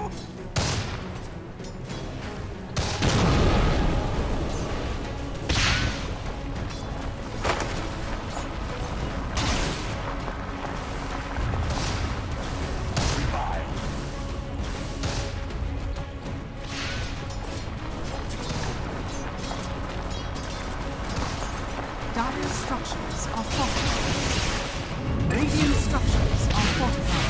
Dire structures are fortified. Radiant structures are fortified.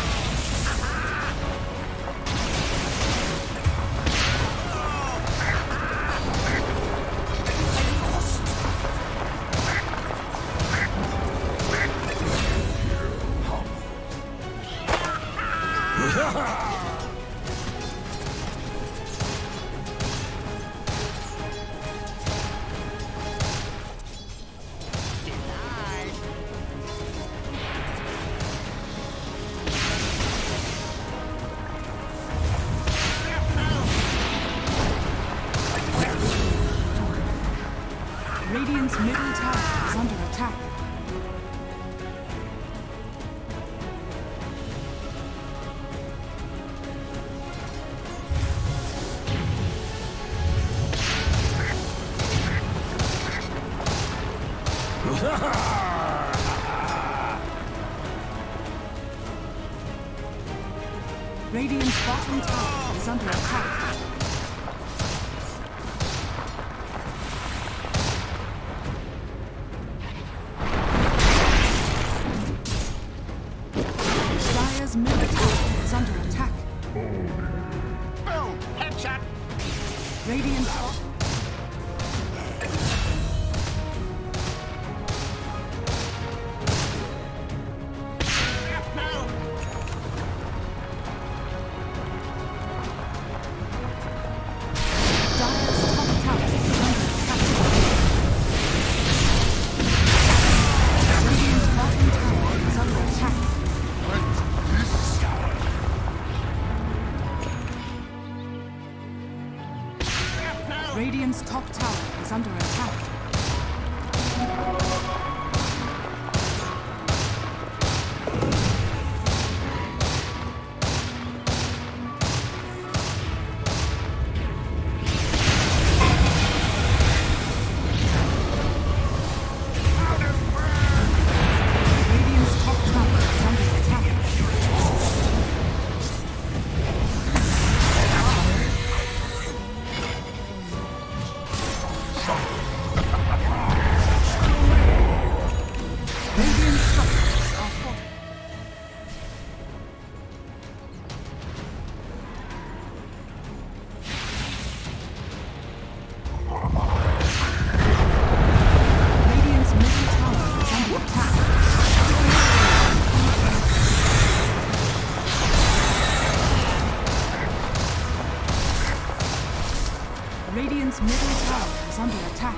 Radiant's middle tower is under attack. Radiant's bottom tower is under attack. Dire's middle tower is under attack. Boom! Headshot! Radiant Radiant's top tower is under attack. Radiant's middle tower is under attack.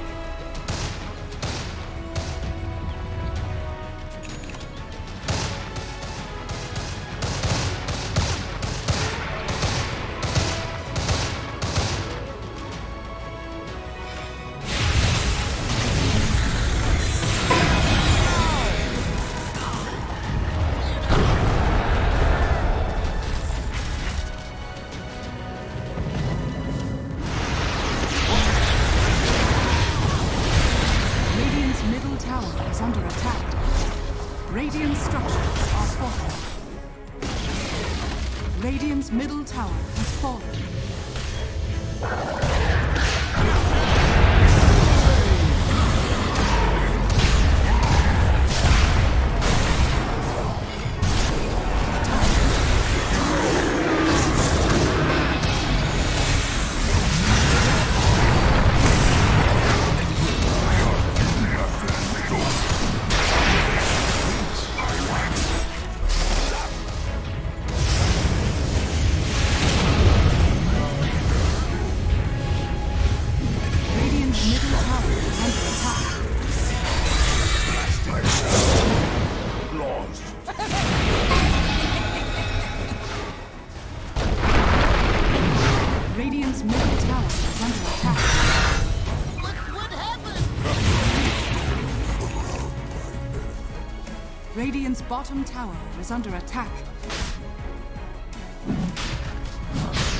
Tower is under attack. Radiant structures are fortified. Radiant's middle tower has fallen. Radiant's middle tower is under attack. What happened? Radiant's bottom tower is under attack.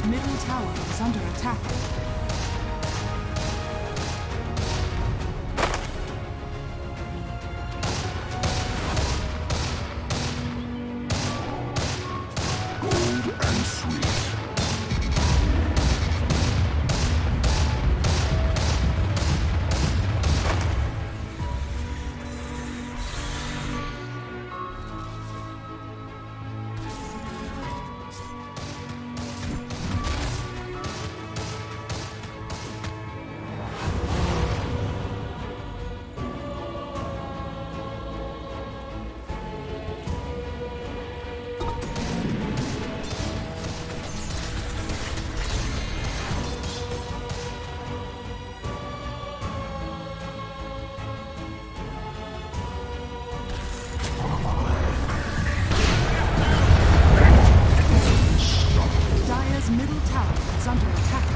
middle tower is under attack. Cold and sweet. Dire's middle tower is under attack.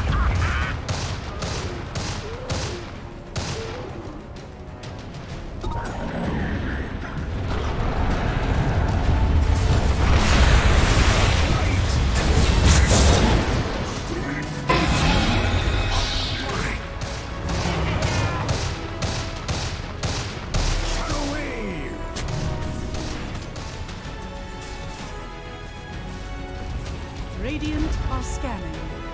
Radiant are scanning.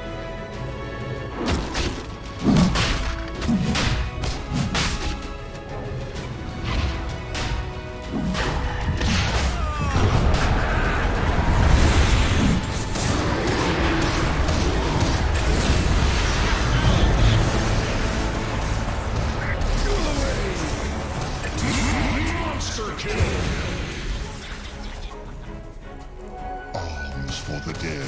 Monster kill. Alms for the dead.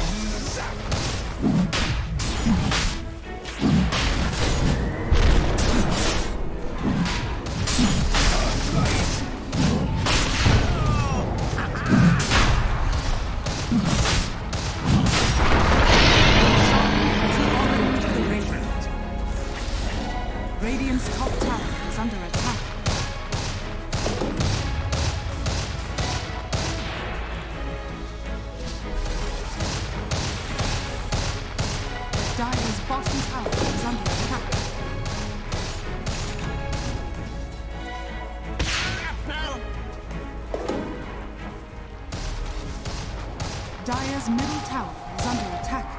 Radiant's top tower is under attack. Dire's bottom tower is under attack. Dire's middle tower is under attack.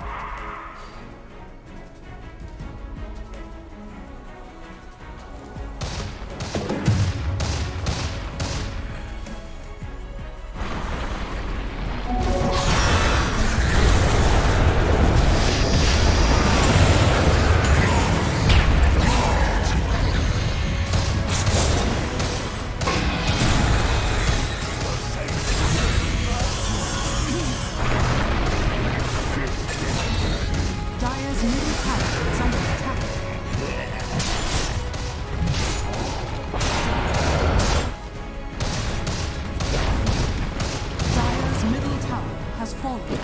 Dire's middle tower is under attack. Dire's middle tower has fallen.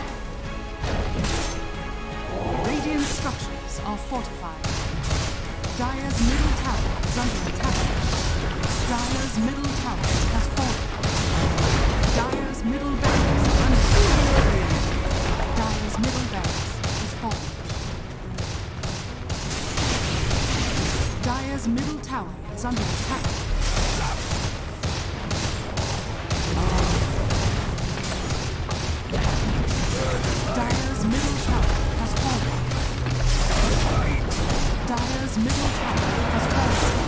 Radiant structures are fortified. Dire's middle tower is under attack. Dire's middle tower has fallen. Dire's middle barracks is under attack. Dire's middle barracks is fallen. Dire's middle tower is under attack. Dire's middle tower has fallen. Dire's middle tower has fallen.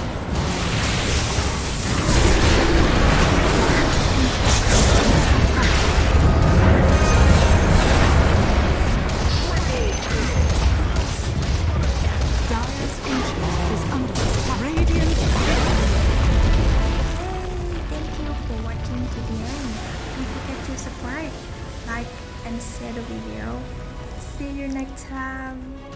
Dire's ancient is under attack. Radiant. Thank you for watching to the end. Don't forget to subscribe, like, and share the video. See you next time.